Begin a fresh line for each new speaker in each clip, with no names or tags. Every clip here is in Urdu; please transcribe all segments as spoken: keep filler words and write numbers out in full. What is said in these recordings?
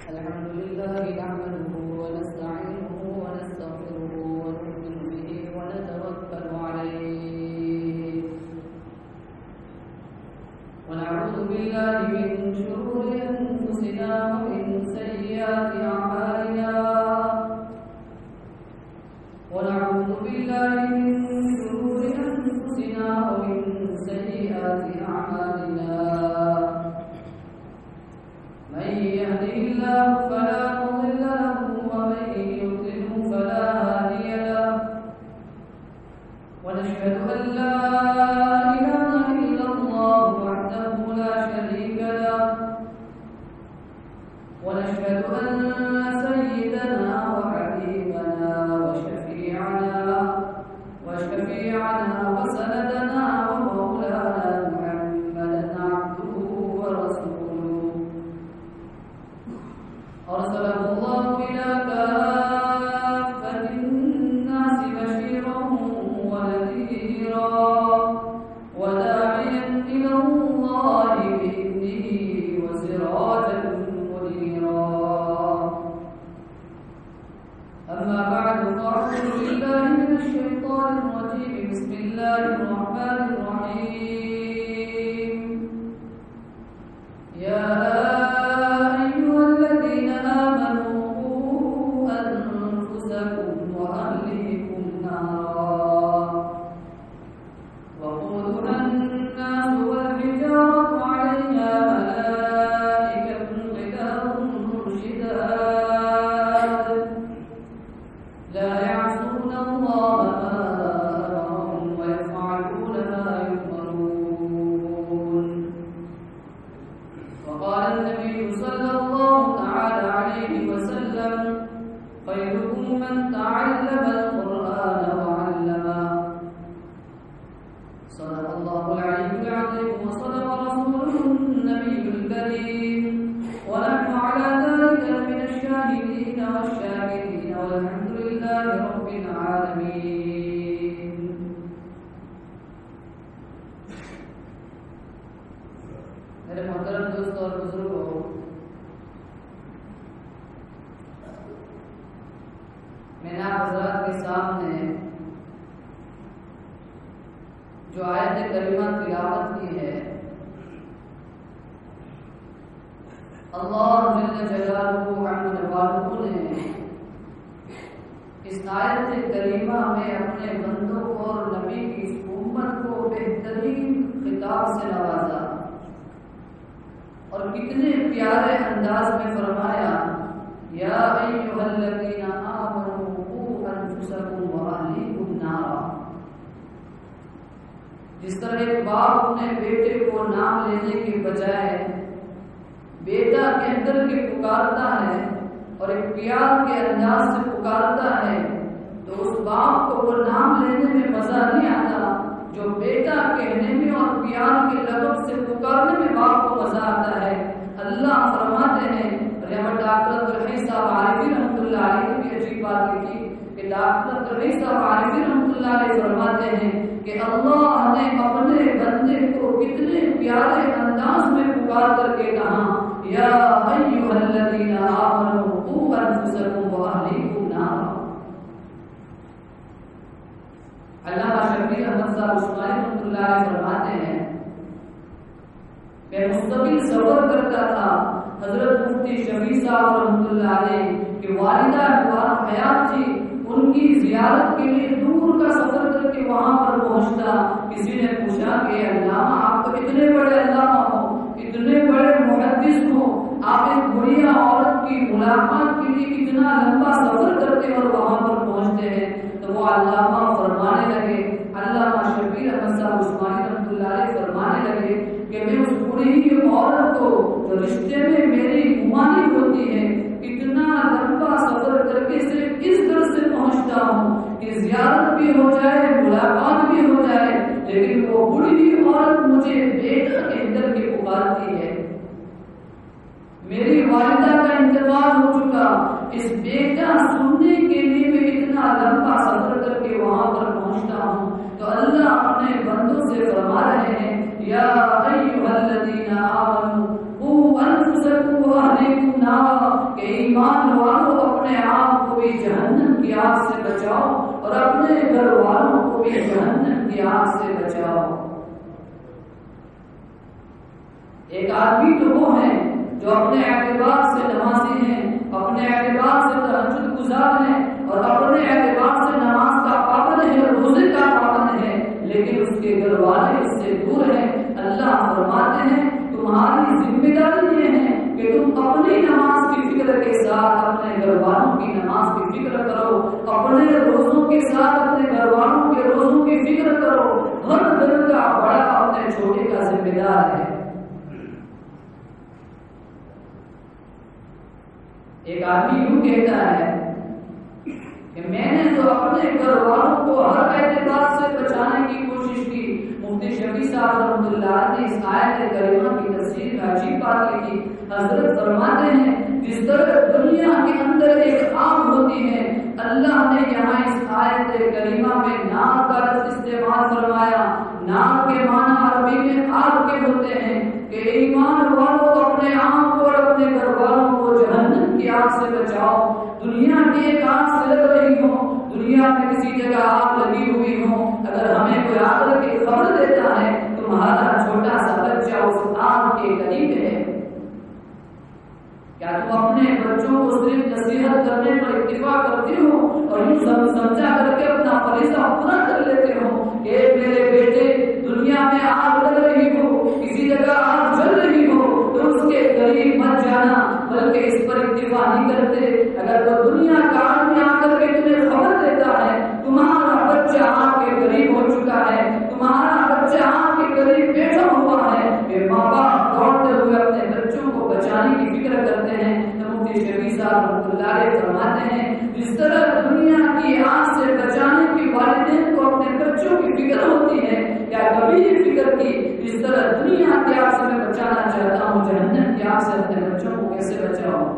الحمد لله نحمده ونستعينه ونستغفره ونؤمن به ونتوكل عليه ونعوذ بالله من شرور أنفسنا ومن سيئات أعمالنا ونعوذ بالله من شرور أنفسنا ومن سيئات أعمالنا من يهده الله فلا مضل له ومن يضلله فلا هادي له ونشهد أن لا إله إلا الله وحده لا شريك له ونشهد أن سيدنا وحبيبنا وشفيعنا وشفيعنا وسندنا ومولانا محمدا عبده ورسوله أرسله الله إلى كافة الناس بشيرا ونذيرا وداعيا إلى الله بإذنه وسراجا منيرا أما بعد فأعوذ بالله من الشيطان الرجيم بسم الله الرحمن الرحيم يا جو آیت کریمہ تلاوت کی ہے اللہ جل جلالہ عز وجل نے اس آیت کریمہ میں اپنے بندوں اور نبی کی اس امت کو بہترین خطاب سے نوازا اور کتنے پیارے انداز میں فرمایا یا ایھا الذین آمنوا قوا انفسکم واہلیکم نارا۔ جس طرح ایک باپ اپنے بیٹے کو نام لینے کے بجائے بیٹا کہہ کر کے پکارتا ہے اور ایک پیار کے انداز سے پکارتا ہے، تو اس باپ کو وہ نام لینے میں مزہ نہیں آتا جو بیٹا کہنے میں اور پیار کے لقب سے پکارنے میں باپ کو مزہ آتا ہے۔ اللہ فرماتے ہیں، رحمت ڈاکٹر رحی صاحب عارفی رحمۃ اللہ علیہ نے بھی عجیب بات لکھی کہ ڈاکٹر رحی صاحب عارفی رحمۃ اللہ علیہ فرماتے ہیں کہ اللہ نے اپنے بندے کو کتنے پیارے انداز میں پکار کر کے کہا یا ایھا الذین آمنوا قوا انفسکم واہلیکم نارا۔ علامہ شبیر احمد صاحب عثمانی رحمۃ اللہ علیہ فرماتے ہیں کہ مستقل سفر کرتا تھا حضرت مفتی شفیع صاحب رحمۃ اللہ علیہ کہ والدہ مبارک حیات تھی، ان کی زیارت کے لیے دور کا سفر کر کے وہاں پر پہنچتا۔ کسی نے پوچھا کہ علامہ آپ تو اتنے بڑے علامہ ہو، اتنے بڑے محدث ہو، آپ ایک بڑھیا عورت کی ملاقات کے لیے کتنا لمبا سفر کرتے اور وہاں پر پہنچتے ہیں؟ تو وہ علامہ فرمانے لگے، علامہ شبیر احمد صاحب عثمانی رحمۃ اللہ علیہ فرمانے لگے کہ میں اس بڑی عورت کو رشتے میں میری گمانی ہوتی ہے، اتنا لمبا سفر کر کے صرف اس طرح سے پہنچتا ہوں کہ زیارت بھی ہو جائے، ملاقات بھی ہو جائے، لیکن وہ بڑی عورت مجھے بیٹا کہہ کر کے پکارتی ہے۔ میری والدہ کا انتقال ہو چکا، اس بیٹا سننے کے لیے میں اتنا لمبا سفر کر کے وہاں پر پہنچتا ہوں۔ تو اللہ اپنے بندوں سے فرما رہے ہیں یا ایھا الذین آمنوا قوا انفسکم واہلیکم نارا، کہ ایمان والوں اپنے آپ کو بھی جہنم کی آگ سے بچاؤ اور اپنے گھر والوں کو بھی جہنم کی آگ سے بچاؤ۔ ایک آدمی تو وہ ہے جو اپنے اعتبار سے نمازی ہیں، اپنے اعتبار سے تہجد گزار ہیں اور اپنے اعتبار سے نماز کا پابند ہے، روزے کا پابند ہے، لیکن اس کے گھر والے اس سے دور ہیں۔ اللہ فرماتے ہیں تمہاری ذمہ داری یہ ہے کہ تم اپنی نماز کی فکر کے ساتھ اپنے گھر والوں کی نماز کی فکر کرو، اپنے روزوں کے ساتھ اپنے گھر والوں کے روزوں کی فکر کرو۔ ہر گھر کا بڑا اپنے چھوٹے کا ذمہ دار ہے۔ ایک آدمی یوں کہتا ہے کہ میں نے تو اپنے گھر والوں کو ہر اعتبار سے بچانے کی کوشش کی۔ مفتی شفیع صاحب رحمۃ اللہ نے اس آیت کریمہ کی تفسیر میں عجیب بات لکھی۔ حضرت فرماتے ہیں جس طرح دنیا کے اندر ایک آگ ہوتی ہے، اللہ نے یہاں اس آیت کریمہ میں نار کا لفظ استعمال فرمایا۔ نار کے معنی عربی میں آگ کے ہوتے ہیں کہ ایمان والوں اپنے آپ کو اور اپنے گھر والوں کو جہنم کی آگ سے بچاؤ۔ دنیا کی ایک آگ سے لگ رہی ہو، دنیا میں کسی جگہ آگ لگی ہوئی ہو، اگر ہمیں کوئی آ کر کے خبر دیتا ہے تمہارا چھوٹا سا بچہ اس آگ کے قریب ہے، کیا تم اپنے بچوں کو صرف نصیحت کرنے پر اکتفا کرتے ہو اور یوں سمجھا کر کے اپنا فریضہ پورا کر لیتے ہو کہ میرے بیٹے دنیا میں آگ لگ رہی ہو، کسی جگہ آگ جل رہی ہو تو اس کے قریب مت جانا، بلکہ اس پر اکتفا نہیں کرتے۔ اگر وہ دنیا کا آدمی آ کر کے تمہیں خبر دیتا ہے تمہارا بچہ آگ کے قریب ہو چکا ہے، تمہارا بچہ آگ کے قریب بیٹھا ہوا ہے، کہ ماں باپ دوڑتے ہوئے اپنے بچوں کو بچانے کی فکر کرتے ہیں۔ مفتی شفیع صاحب رحمۃ اللہ علیہ فرماتے ہیں جس طرح دنیا کی آگ سے بچانے کی والدین کو اپنے بچوں کی فکر ہوتی ہے، کیا کبھی یہ فکر کی جس طرح دنیا کی آگ سے میں بچانا چاہتا ہوں، جہنم کی آگ سے اپنے بچوں کو کیسے بچاؤں؟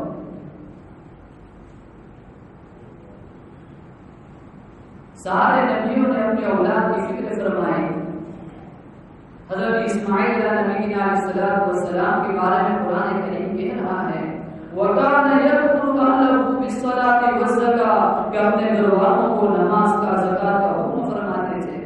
سارے نبیوں نے اپنی اولاد کی فکر فرمائی۔ حضرت اسماعیل علیہ نبی علیہ السلام کے بارے میں قرآن کریم کہہ رہا ہے وَكَانَ يَأْمُرُ أَهْلَهُ بِالصَّلَاةِ وَالزَّكَاةِ کہ اپنے گھر والوں کو نماز کا، زکات کا حکم فرماتے تھے۔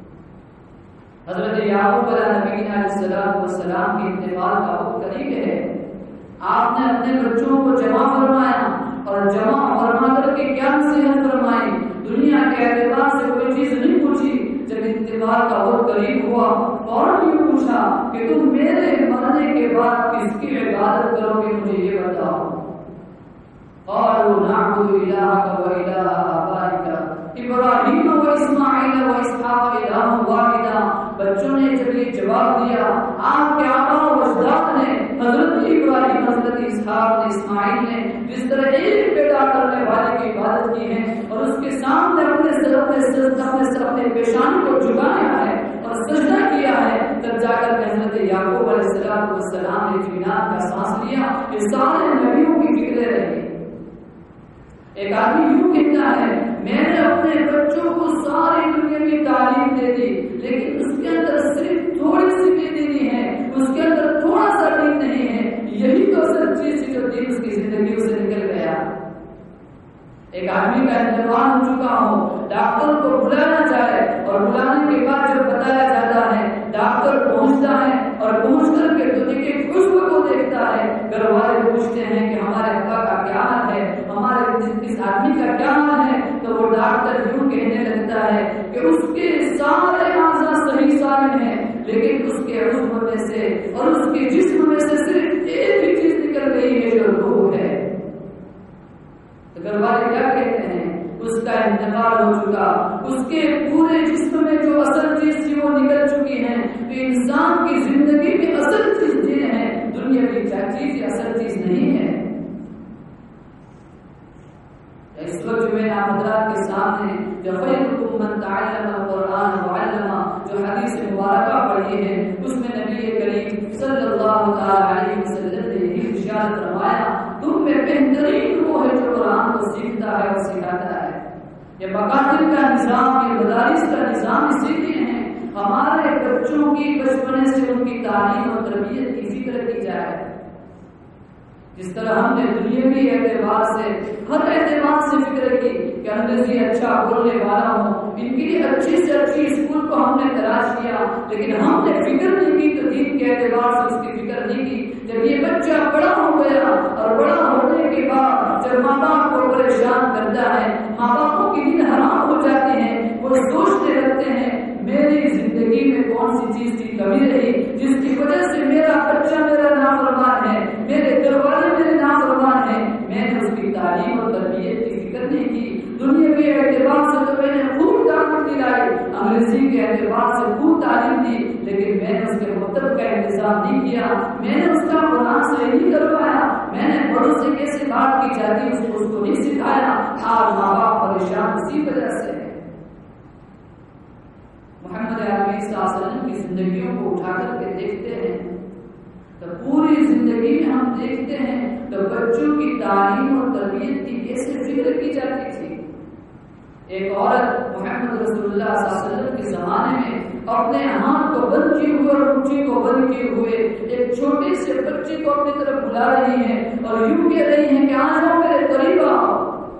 حضرت یعقوب علیہ نبی علیہ السلام کے انتقال کا وقت قریب ہے، آپ نے اپنے بچوں کو جمع فرمایا اور جمع فرما کر کے کیا نصیحت فرمائی؟ دنیا کے اعتبار سے کوئی چیز نہیں پوچھی۔ جب انتقال کا وقت قریب ہوا فوراً یہ پوچھا کہ تم میرے مرنے کے بعد کس کی عبادت کرو گے، مجھے یہ بتاؤ۔ قالوا نعبد إلهك وإله آبائك إبراهيم وإسماعيل وإسحاق إله واحدا۔ بچوں نے جب یہ جواب دیا، آپ کے آبا و اجداد نے، حضرت ابراہیم، حضرت اسحاق نے، اسماعیل نے جس طرح ایک پیدا کرنے والے کی عبادت کی ہے اور اس کے سامنے اپنے سر اپنے سر اپنے پیشانی کو جھکایا ہے اور سجدہ کیا ہے، تب جا کر حضرت یعقوب علیہ السلام نے اطمینان کا سانس لیا۔ یہ سارے نبیوں کی فکریں رہی۔ ایک آدمی یوں کہتا ہے میں نے اپنے بچوں کو ساری دنیا کی تعلیم دے دی، لیکن اس کے اندر صرف تھوڑی سی بھی دینی ہے، اس کے اندر تھوڑا سا دین نہیں ہے، یہی تو اصل چیز جو دین اس کی زندگیوں سے نکل گیا۔ ایک آدمی کا انتقال ہو چکا ہو، ڈاکٹر کو بلانا چاہے اور بلانے کے بعد جب بتایا جاتا ہے ڈاکٹر پہنچتا ہے اور پہنچ کر کے دنیا کے خوشبو کو دیکھتا ہے، گھر والے پوچھتے ہیں کہ ہمارے ابا کا کیا حال ہے، ہمارے اس آدمی کا کیا حال ہے، تو وہ ڈاکٹر یوں کہنے لگتا ہے کہ اس کے سارے اعضاء صحیح سالم ہیں، لیکن اس کے عضو میں سے اور اس کے جسم میں سے صرف ایک ہی چیز نکل گئی ہے جو روح ہے۔ تو گھر والے کیا کہتے ہیں؟ اس کا انتقال ہو چکا، اس کے پورے جسم میں جو اصل چیز تھی وہ نکل چکی ہے۔ تو انسان کی زندگی میں اصل چیز دین ہے، دنیا کی چیز اصل چیز نہیں ہے۔ اس وقت جو میں آپ حضرات کے سامنے جو خیرکم من تعلم القرآن وعلمہ جو حدیث مبارکہ پڑھی ہے، اس میں نبی کریم صلی اللہ علیہ وسلم نے یہ ارشاد فرمایا تم میں بہترین وہ ہے جو قرآن کو سیکھتا ہے اور سکھاتا ہے۔ یہ مکاتب کا نظام، یہ مدارس کا نظام اسی لیے ہے ہمارے بچوں کی بچپنے سے ان کی تعلیم اور تربیت کی فکر کی جائے۔ جس طرح ہم نے دنیاوی اعتبار سے ہر اعتبار سے فکر کی کہ انگریزی اچھا بولنے والا ہو، ان کی اچھی سے اچھی اسکول کو ہم نے تلاش کیا، لیکن ہم نے فکر نہیں کی تو دین کے اعتبار سے اس کی فکر نہیں کی۔ جب یہ بچہ بڑا ہو گیا اور بڑا ہونے کے بعد جب ماں باپ کو پریشان کرتا ہے، ماں باپوں کی نیند حرام ہو جاتی ہے، وہ سوچنے لگتے ہیں میری زندگی میں کون سی چیز کی کمی رہی جس کی وجہ سے میرا بچہ میرا نافرمان ہے، میرے گھر والے میرے نافرمان ہیں، میں نے اس کی تعلیم اور تربیت کی فکر نہیں کی۔ دنیا کے اعتبار سے تو میں نے خوب تعلیم دلائی، انگریزی کے اعتبار سے خوب تعلیم دی، لیکن میں نے اس کے مطلب کا انتظام نہیں کیا، میں نے اس کا قرآن سے نہیں کروایا، میں نے بڑوں سے کیسے بات کی جاتی اس کو اس کو نہیں سکھایا۔ آج ماں باپ پریشان اسی وجہ سے۔ محمد عربی صلی اللہ علیہ وسلم کی زندگیوں کو اٹھا کر کے دیکھتے ہیں تو پوری زندگی میں ہم دیکھتے ہیں تو بچوں کی تعلیم اور تربیت کی کیسے فکر کی جاتی تھی۔ ایک عورت محمد رسول اللہ صلی اللہ علیہ وسلم کے زمانے میں اپنے ہاتھ کو بند کیے ہوئے اور مٹھی کو بند کیے ہوئے ایک چھوٹے سے بچے کو اپنی طرف بلا رہی ہے اور یوں کہہ رہی ہے کہ آ جاؤ میرے قریب آؤ۔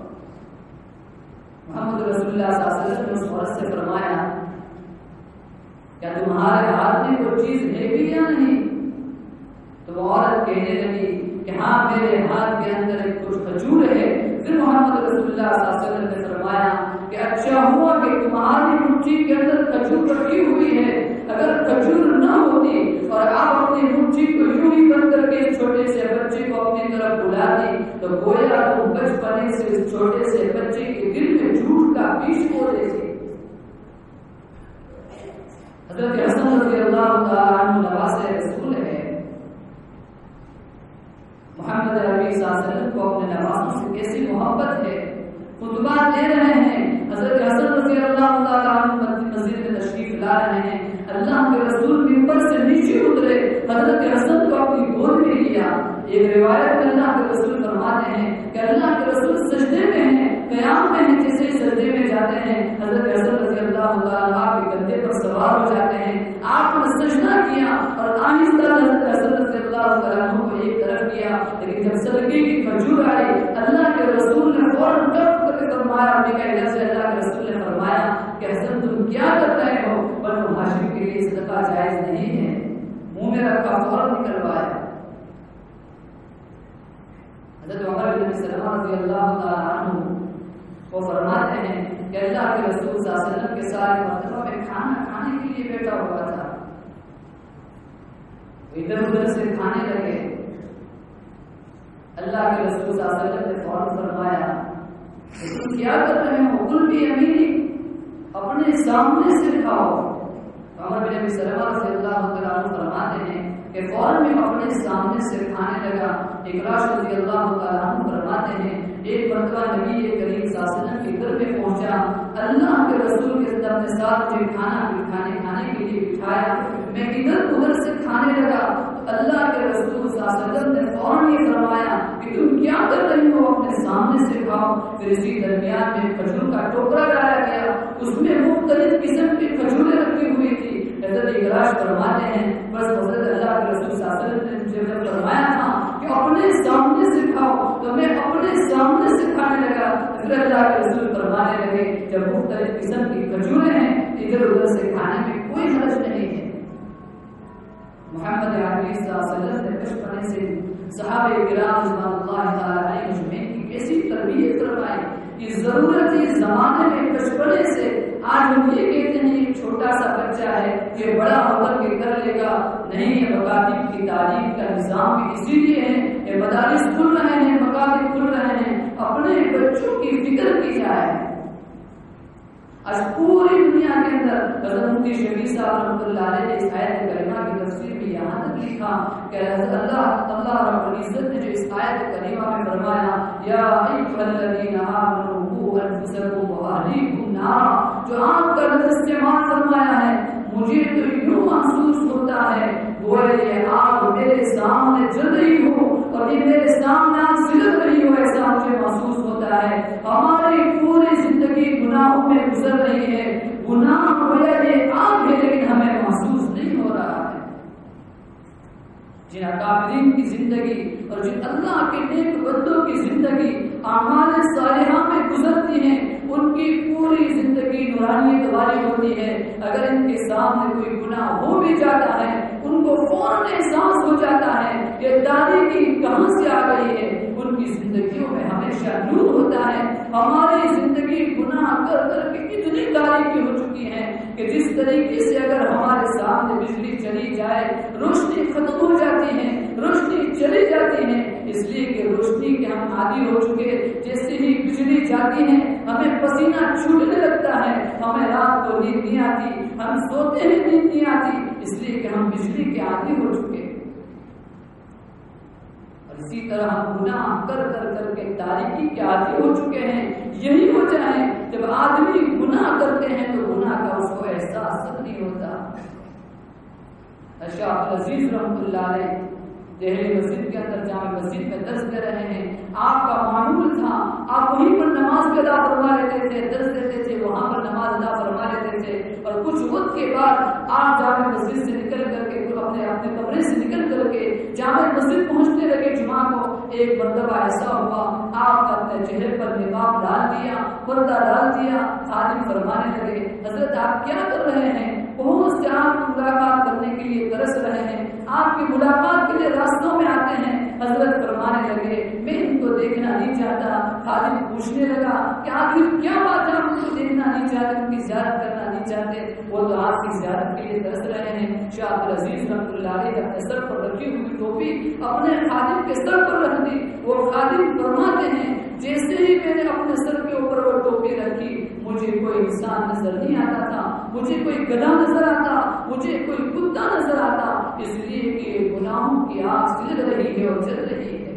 محمد رسول اللہ صلی اللہ علیہ وسلم نے اس عورت سے فرمایا کیا تمہارے ہاتھ میں کوئی چیز ہے بھی یا نہیں؟ تو وہ عورت کہنے لگی کہ ہاں میرے ہاتھ کے اندر ایک کچھ کھجور ہے۔ پھر محمد رسول اللہ صلی اللہ علیہ وسلم نے فرمایا کہ اچھا ہوا کہ تمہاری مٹھی کے اندر کھجور رکھی ہوئی ہے، اگر کھجور نہ ہوتی اور آپ اپنی مٹھی کو یوں ہی بند کر کے اس چھوٹے سے بچے کو اپنی طرف بلاتی تو گویا تم بچپنے سے اس چھوٹے سے بچے کے دل میں جھوٹ کا بیج بو دیتی۔ حضرت حسن رضی اللہ تعالیٰ عنہ نواز رسول ہے، محمد عربی صلی اللہ علیہ وسلم کو اپنے نوازوں سے کیسی محبت ہے، خطبات دے رہے ہیں، حضرت حسن رضی اللہ تعالیٰ عنہ مسجد میں تشریف لا رہے ہیں، اللہ کے رسول منبر سے نیچے اترے، حضرت حسن کو اپنی گود میں لیا۔ ایک روایت میں اللہ کے رسول فرماتے ہیں کہ اللہ کے رسول سجدے میں ہیں، قیام میں ہیں، جیسے سجدے میں جاتے ہیں حضرت حسن رضی اللہ تعالیٰ کے گدھے پر سوار ہو جاتے ہیں، آپ نے سجدہ کیا اور آہستہ حضرت حسن رضی اللہ تعالیٰ کو ایک طرف کیا، لیکن جب صدقے کی کھجور آئی اللہ کے رسول نے فوراً ٹپ کر کے فرمایا، ادھر سے اللہ کے رسول نے فرمایا کہ حسن تم کیا کر رہے ہو؟ بنو ہاشم کے لیے صدقہ جائز نہیں ہے، منہ میں رکھا فوراً نکلوایا۔ حضرت عمر بن سلمہ رضی اللہ تعالیٰ عنہ وہ فرماتے ہیں کہ اللہ کے رسول صلی اللہ علیہ وسلم کے ساتھ مرتبہ میں کھانا کھانے کے لیے بیٹھا ہوا تھا، ادھر ادھر سے کھانے لگے، اللہ کے رسول صلی اللہ علیہ وسلم نے فوراً فرمایا کہ تم کیا کر رہے ہو؟ کل بھی امیری، اپنے سامنے سے کھاؤ۔ عمر بن سلمہ رضی اللہ تعالیٰ عنہ فرماتے ہیں کہ فوراً میں اپنے سامنے سے کھانے لگا۔ اکراش رضی اللہ تعالیٰ عنہ فرماتے ہیں ایک مرتبہ نبی کریم صلی اللہ علیہ وسلم کے گھر میں پہنچا، اللہ کے رسول کے اپنے ساتھ مجھے کھانا کھانے کھانے کے لیے بٹھایا، میں ادھر ادھر سے کھانے لگا، اللہ کے رسول صلی اللہ علیہ وسلم نے فوراً یہ فرمایا کہ تم کیا کر رہی ہو؟ اپنے سامنے سے کھاؤ۔ پھر اسی درمیان میں کھجور کا ٹوکرا لایا گیا، اس میں مختلف قسم کی کھجوریں رکھی ہوئی تھی۔ حضرت اکراش فرماتے ہیں بس حضرت اللہ کے رسول صلی اللہ علیہ وسلم نے مجھے جب فرمایا تھا کہ اپنے سامنے سے کھاؤ تو میں اپنے سامنے سے کھانے لگا۔ پھر اللہ کے رسول فرمانے لگے جب مختلف قسم کی کھجوریں ہیں ادھر ادھر سے کھانے میں کوئی حرج نہیں ہے۔ محمد عربی صلی اللہ علیہ وسلم نے بچپنے سے صحابہ کرام رضوان اللہ تعالی علیہم اجمعین کی کیسی تربیت فرمائی، یہ ضرورت ہے زمانے میں بچپنے سے۔ آج ہم یہ کہتے ہیں ایک چھوٹا سا بچہ ہے یہ بڑا ہو کر کے کر لے گا، نہیں، یہ مکاتب کی تعلیم کا نظام بھی اسی لیے ہے، یہ مدارس کھل رہے ہیں، مکاتب کھل رہے ہیں، اپنے بچوں کی فکر کی جائے۔ آج پوری دنیا کے اندر حضرت مفتی شفیع صاحب رحمۃ اللہ علیہ نے اس آیت کریمہ کی تفسیر میں یہاں تک لکھا کہ اللہ اللہ رب العزت نے جو اس آیت کریمہ میں فرمایا یا ایھا الذین آمنوا قوا انفسکم واہلیکم نارا، جو آپ کا لفظ استعمال فرمایا ہے مجھے تو یوں محسوس ہوتا ہے گویا یہ آگ میرے سامنے جل رہی ہو اور یہ میرے سامنے آگ سلگ رہی ہو، ایسا مجھے محسوس ہوتا ہے۔ ہماری پوری زندگی گناہوں میں گزر رہی ہے، گناہ گویا یہ آگ ہے لیکن ہمیں محسوس نہیں ہو رہا ہے۔ جن اکابرین کی زندگی اور جن اللہ کے نیک بندوں کی زندگی اعمال صالحہ میں گزرتی ہیں ان کی پوری زندگی نورانیت والی ہوتی ہے. اگر ان کے سامنے کوئی گناہ ہو بھی جاتا ہے ان کو فوراً احساس ہو جاتا ہے یہ دادی کی کہاں سے آ گئی ہے. ان کی زندگیوں میں ہمیشہ نور ہوتا ہے. ہماری زندگی گناہ کر کر کے اتنی تاریکی ہو چکی ہے کہ جس طریقے سے اگر ہمارے سامنے بجلی چلی جائے روشنی ختم ہو جاتی ہے, روشنی چلی جاتی ہے, اس لیے کہ روشنی کے ہم عادی ہو چکے. جیسے ہی بجلی جاتی ہے ہمیں پسینہ چھوٹنے لگتا ہے, ہمیں رات کو نیند نہیں آتی, ہم سوتے ہیں نیند نہیں آتی, اس لیے کہ ہم بجلی کے عادی ہو چکے. اور اسی طرح ہم گناہ کر کر کر کے تاریکی کے عادی ہو چکے ہیں. یہی وجہ ہے جب آدمی گناہ کرتے ہیں تو گناہ کا اس کو احساس نہیں ہوتا. شاہ عبدالعزیز رحمۃ اللہ علیہ دہلی مسجد کے اندر جامع مسجد میں درس دے رہے ہیں. آپ کا معمول تھا آپ وہیں پر نماز بھی ادا فرما لیتے تھے, درس دیتے تھے, وہاں پر نماز ادا فرما لیتے تھے. اور کچھ وقت کے بعد آپ جامع مسجد سے نکل کر کے اپنے اپنے کمرے سے نکل کر کے جامع مسجد پہنچنے لگے جمعہ کو. ایک مرتبہ ایسا ہوا آپ اپنے چہرے پر نقاب ڈال دیا, پردہ ڈال دیا, خادم فرمانے لگے حضرت آپ کیا کر رہے ہیں؟ بہت سے آپ کی ملاقات کرنے کے لیے ترس رہے ہیں, آپ کی ملاقات کے لیے راستوں میں آتے ہیں. حضرت فرمانے لگے میں ان کو دیکھنا نہیں چاہتا. خادم پوچھنے لگا کہ آخر کیا بات ہے آپ ان کو دیکھنا نہیں چاہتے, ان کی زیارت کرنا نہیں چاہتے؟ وہ تو آپ کی زیارت کے لیے ترس رہے ہیں. شاہ عبدالعزیز رحمۃ اللہ علیہ اپنے سر پر رکھی ہوئی ٹوپی اپنے خادم کے سر پر رکھ دی. وہ خادم فرماتے ہیں جیسے ہی میں نے اپنے سر کے اوپر وہ ٹوپی رکھی مجھے کوئی انسان نظر نہیں آتا تھا, مجھے کوئی گدھا نظر آتا, مجھے کوئی کتا نظر آتا, اس لیے کہ گناہوں کی آگ جل رہی ہے اور جل رہی ہے.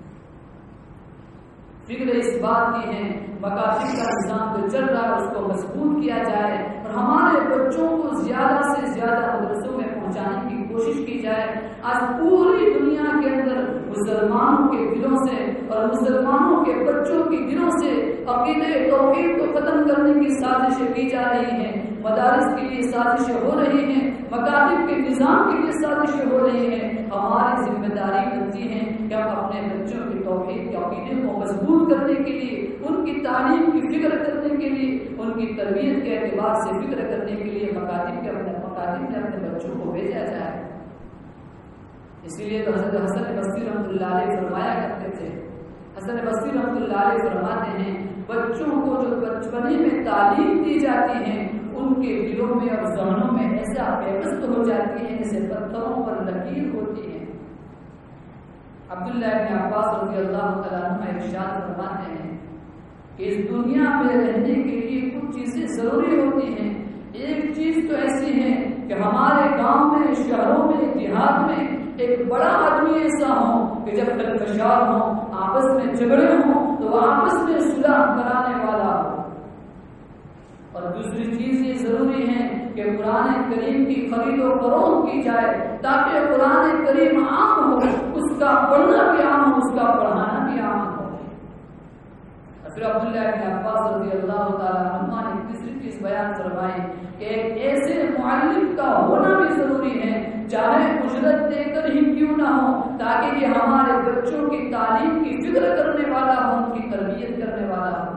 فکر اس بات کی ہے مکاتب کا نظام جو چل رہا ہے اس کو مضبوط کیا جائے اور ہمارے بچوں کو زیادہ سے زیادہ مدرسوں میں پہنچانے کی کوشش کی جائے. آج پوری دنیا کے اندر مسلمانوں کے دلوں سے اور مسلمانوں کے بچوں کے دلوں سے عقیدہ توحید کو ختم کرنے کی سازشیں کی جا رہی ہیں. مدارس کے لیے سازشیں ہو رہی ہیں, مکاتب کے نظام کے لیے سازشیں ہو رہی ہیں. ہماری ذمہ داری بنتی ہے کہ ہم اپنے بچوں کی توحید کے عقیدے کو مضبوط کرنے کے لیے, ان کی تعلیم کی فکر کرنے کے لیے, ان کی تربیت کے اعتبار سے فکر کرنے کے لیے مکاتب کے اپنے مکاتب میں اپنے بچوں کو بھیجا جائے. اسی لیے تو حضرت حسن بصری رحمۃ اللہ علیہ فرمایا کرتے تھے. حسن بصری رحمۃ اللہ علیہ فرماتے ہیں بچوں کو جو بچپنے میں تعلیم دی جاتی ہے ان کے دلوں میں اور ذہنوں میں ایسا پیوست ہو جاتی ہے جیسے پتھروں پر لکیر ہوتی ہے. عبداللہ بن عباس رضی اللہ تعالیٰ عنہ ارشاد فرماتے ہیں کہ اس دنیا میں رہنے کے لیے کچھ چیزیں ضروری ہوتی ہیں. ایک چیز تو ایسی ہے کہ ہمارے گاؤں میں, شہروں میں, دیہات میں ایک بڑا آدمی ایسا ہو کہ جب خلفشار ہوں, آپس میں جھگڑے ہوں تو وہ آپس میں صلح کرانے والا ہو. اور دوسری چیز یہ ضروری ہے کہ قرآن کریم کی خرید و فروخت کی جائے تاکہ قرآن کریم عام ہو, اس کا پڑھنا بھی عام ہو, اس کا پڑھانا بھی عام ہو. پھر عبداللہ بن عباس رضی اللہ تعالیٰ عنہ نے تیسری چیز بیان فرمائی کہ ایک ایسے معلم کا ہونا بھی ضروری ہے چاہے اجرت دے کر ہی کیوں نہ ہو, تاکہ یہ ہمارے بچوں کی تعلیم کی فکر کرنے والا ہو, ان کی تربیت کرنے والا ہو.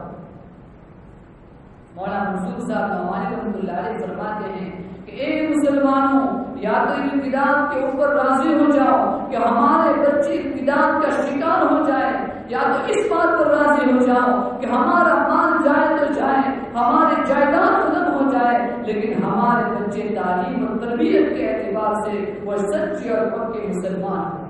مولانا منصور صاحب نعمانی رحمۃ اللہ علیہ فرماتے ہیں کہ اے مسلمانوں یا تو ابتداء کے اوپر راضی ہو جاؤ کہ ہمارے بچے ابتداء کا شکار ہو جائے, یا تو اس بات پر راضی ہو جاؤ کہ ہمارا مال جائے تو جائے, ہمارے جائیداد ختم ہو جائے, لیکن ہمارے بچے تعلیم اور تربیت کے اعتبار سے وہ سچے اور پکے مسلمان ہوں.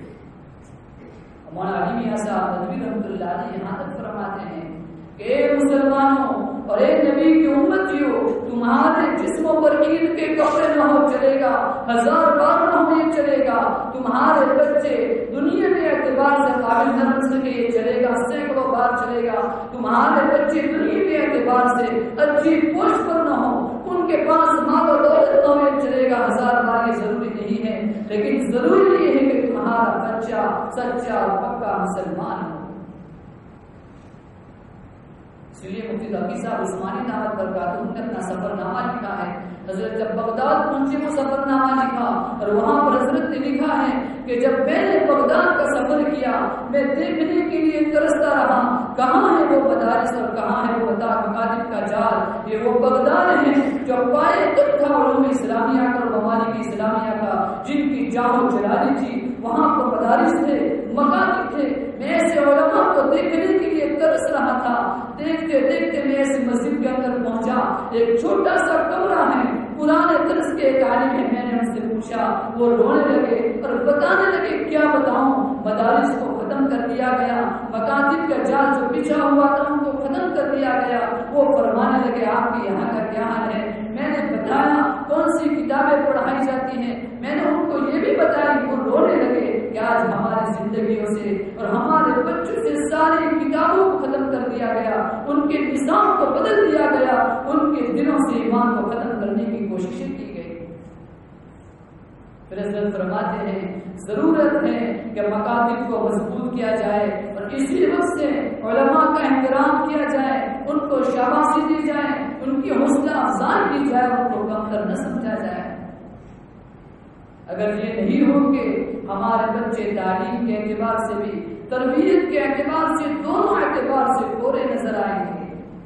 مولانا علی میاں صاحب ندوی رحمۃ اللہ علیہ یہاں تک فرماتے ہیں کہ اے مسلمانوں اور اے نبی کی امتیوں, تمہارے جسموں پر عید کے کپڑے نہ ہو چلے گا, ہزار بار نہ ہو یہ چلے گا, تمہارے بچے دنیا کے اعتبار سے قابل نہ بن سکے یہ چلے گا, سینکڑوں بار چلے گا. تمہارے بچے دنیا کے اعتبار سے اچھی پوچھ پر نہ ہو, ان کے پاس مال و دولت نہ ہو یہ چلے گا, ہزار بار یہ ضروری نہیں ہے, لیکن ضروری یہ ہے کہ تمہارا بچہ سچا اور پکا مسلمان ہو. اس لیے مفتی تقی صاحب عثمانی دعوت برکاتہ نے اپنا سفر نامہ لکھا ہے. حضرت جب بغداد پہنچے وہ سفر نامہ لکھا اور وہاں پر حضرت نے لکھا ہے کہ جب میں نے بغداد کا سفر کیا میں دیکھنے کے لیے ترستا رہا کہاں ہے وہ مدارس اور کہاں ہے وہ مکاتب کا جال. یہ وہ بغداد ہے جو پائے تک تھا علوم اسلامیہ کا اور ممالک اسلامیہ کا جن کی جاہ و جلالی تھی. وہاں پر مدارس تھے مکاتب تھے. میں ایسے علماء کو دیکھنے کے لیے ترس رہا تھا. دیکھتے دیکھتے میں ایسی مسجد کے اندر پہنچا. ایک چھوٹا سا کمرہ ہے پرانے طرز کے ایک عالم ہے. میں نے ان سے پوچھا وہ رونے لگے اور بتانے لگے کیا بتاؤں مدارس کو ختم کر دیا گیا مکاتب کا جال جو بچھا ہوا تھا ان کو ختم کر دیا گیا. وہ فرمانے لگے آپ کے یہاں کا کیا حال ہے. میں نے بتایا کون سی کتابیں پڑھائی جاتی ہیں. میں نے ان کو یہ بھی بتایا. وہ رونے لگے کہ آج ہماری زندگیوں سے اور ہمارے بچوں سے ساری کتابوں کو ختم کر دیا گیا. ان کے نظام کو بدل دیا گیا. ان کے دلوں سے ایمان کو ختم کرنے کی کوششیں کی گئی. پھر حضرت فرماتے ہیں ضرورت ہے کہ مکاتب کو مضبوط کیا جائے اور اسی وقت سے علماء کا احترام کیا جائے ان کو شاباشی دی جائے ان کی حوصلہ افزائی کی جائے ان کو کمتر نہ سمجھا جائے. اگر یہ نہیں ہو کہ ہمارے بچے تعلیم کے اعتبار سے بھی تربیت کے اعتبار سے دونوں اعتبار سے پورے نظر آئیں گے.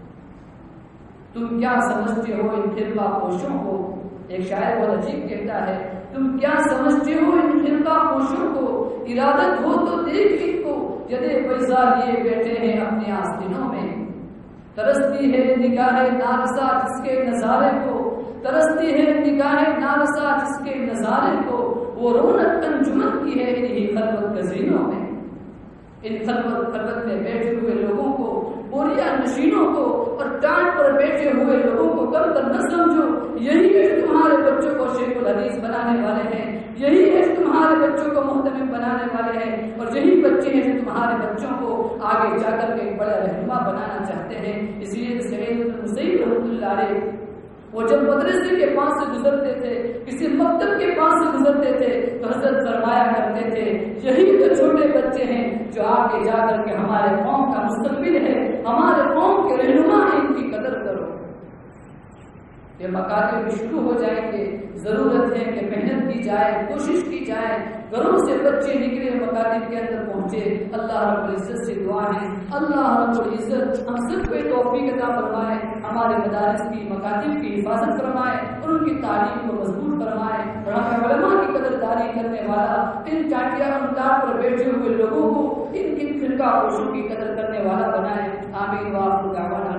تم کیا سمجھتے ہو ان خرقہ پوشوں کو. ایک شاعر بہت عجیب کہتا ہے تم کیا سمجھتے ہو ان خرقہ پوشوں کو. ارادت ہو تو دیکھ ان کو جدے پیسہ لیے بیٹھے ہیں اپنے آستینوں میں. ترستی ہے نگاہ نارسا جس کے نظارے کو ترستی ہے نگاہ نارسا جس کے نظارے کو وہ رونق انجمن کی ہے انہی خلوت گزینوں میں. ان خلوت خلوت میں بیٹھے ہوئے لوگوں کو بوریا نشینوں کو اور ٹانٹ پر بیٹھے ہوئے لوگوں کو کم تر نہ سمجھو. یہی ہے تمہارے بچوں کو شیخ الحدیث بنانے والے ہیں. یہی ہے تمہارے بچوں کو محتمم بنانے والے ہیں اور یہی بچے ہیں جو تمہارے بچوں کو آگے جا کر کے ایک بڑا رہنما بنانا چاہتے ہیں. اس لیے سعید بن المسیب رحمۃ اللہ علیہ وہ جب مدرسے کے پاس سے گزرتے تھے کسی مکتب کے پاس سے گزرتے تھے تو حضرت فرمایا کرتے تھے یہی تو چھوٹے بچے ہیں جو آگے جا کر کے ہمارے قوم کا مستقبل ہے ہمارے قوم کے رہنما ہیں. ان کی قدر کرو. یہ مکاتب بھی شروع ہو جائیں گے. ضرورت ہے کہ محنت کی جائے کوشش کی جائے. گھروں سے بچے نکلے مکاتب کے اندر پہنچے. اللہ رب العزت سے دعا ہے اللہ رب العزت ہم سب کو توفیق عطا فرمائے. ہمارے مدارس کی مکاتب کی حفاظت فرمائے اور ان کی تعلیم کو مضبوط فرمائے اور ہمیں علماء کی قدرداری کرنے والا ان ٹاٹیا ٹاٹ پر بیٹھے ہوئے لوگوں کو ان کی فرقہ پوشوں کی قدر کرنے والا بنائے. آمین. وآخر دعوانا